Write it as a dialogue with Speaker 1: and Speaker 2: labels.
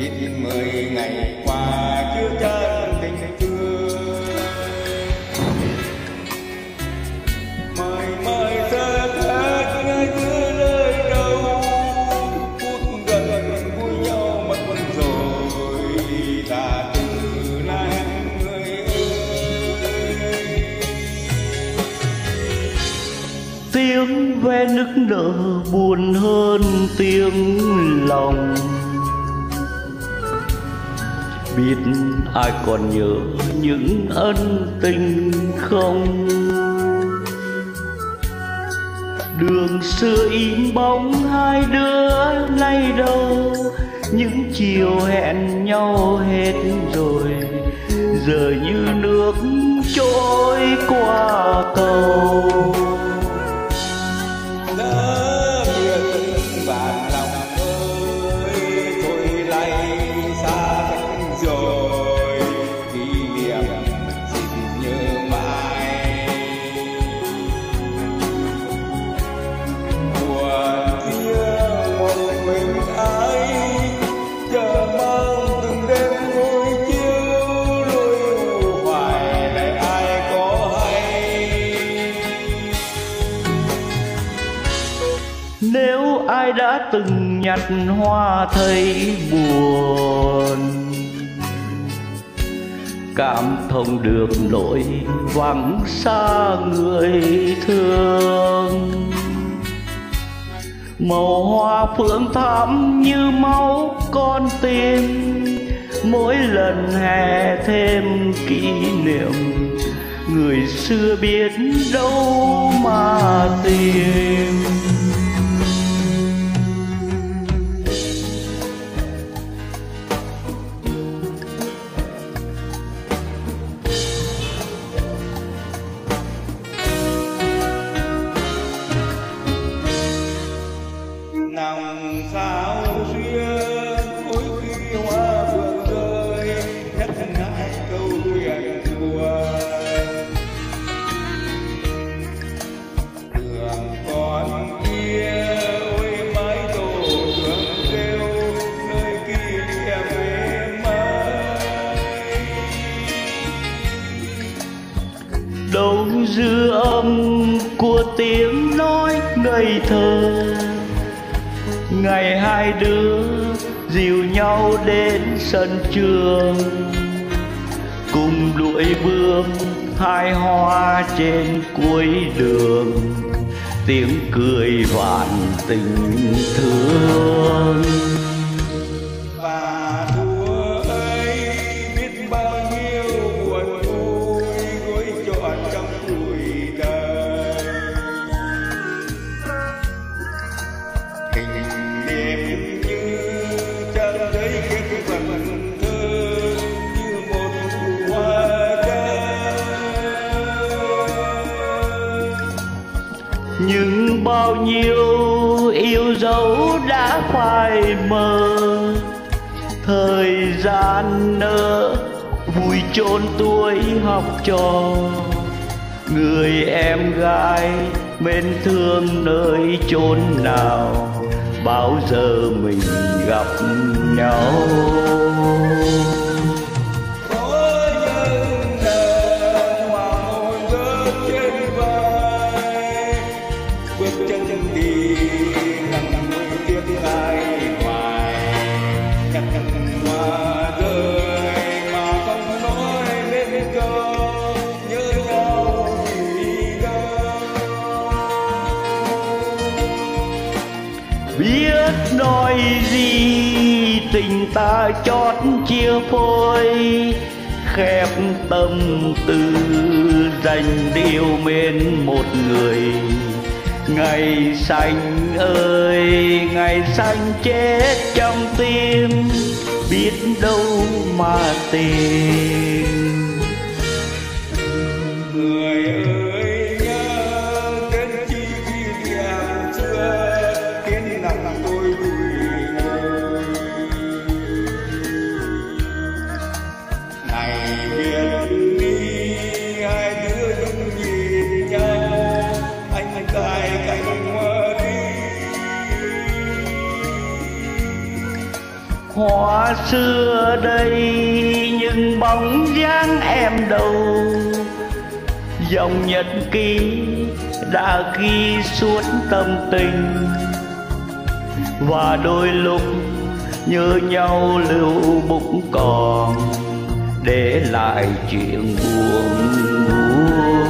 Speaker 1: biết 10 ngày qua chưa chân tình thương. Mời xa khác ngay giữa nơi đâu, phút gần vui nhau mất rồi ta từ nay người ơi.
Speaker 2: Tiếng ve nức nở buồn hơn tiếng lòng, biết ai còn nhớ những ân tình không? Đường xưa in bóng hai đứa nay đâu, những chiều hẹn nhau hết rồi, giờ như nước trôi qua cầu.
Speaker 1: Đã biết vạn lòng ơi, thôi lay xa cách rồi, kỷ niệm xin nhớ mãi. Buồn riêng một mình ai, chờ mong từng đêm ngồi chiếu, lối hoài này ai có hay.
Speaker 2: Nếu ai đã từng nhặt hoa thấy buồn, cảm thông được nỗi vắng xa người thương. Màu hoa phượng thắm như máu con tim, mỗi lần hè thêm kỷ niệm, người xưa biết đâu mà tìm.
Speaker 1: Nằm sao duyên mỗi khi hoa phượng rơi, nhắc lại câu chuyện buồn. Đường con kia ôi mái tổ đường kêu, nơi kỷ niệm êm ái.
Speaker 2: Đâu dư âm của tiếng nói ngây thơ, ngày hai đứa dìu nhau đến sân trường, cùng đuổi bước hai hoa trên cuối đường, tiếng cười vạn tình thương.
Speaker 1: Và thua ấy biết bao nhiêu buồn vui, gối trọn trong tuổi đời. Hình niệm như trang giấy kết vần thơ, như một nụ hoa rơi.
Speaker 2: Nhưng bao nhiêu yêu dấu đã phai mờ, thời gian nỡ vui chôn tuổi học trò. Người em gái mến thương nơi chốn nào, bao giờ mình gặp nhau.
Speaker 1: Có những lần hoàng hôn rớt trên vai, bước chân đi nằm nuối tiếc ai hoài. Nhặt hoa rơi mà không nói lên câu, nhớ nhau vì đâu.
Speaker 2: Biết nói gì tình ta chót chia phôi, khép tâm tư dành điều mến một người. Ngày xanh ơi ngày xanh chết trong tim, biết đâu mà tìm.
Speaker 1: Người ơi nhớ đến chi kỷ niệm xưa, khiến lòng tôi vui ngơi. Này biết đi hai đứa đứng nhìn nhau, anh cài cánh hoa đi.
Speaker 2: Hoa xưa đây nhưng bóng dáng em đâu, dòng nhật ký đã ghi suốt tâm tình. Và đôi lúc nhớ nhau lưu bụng còn để lại chuyện buồn.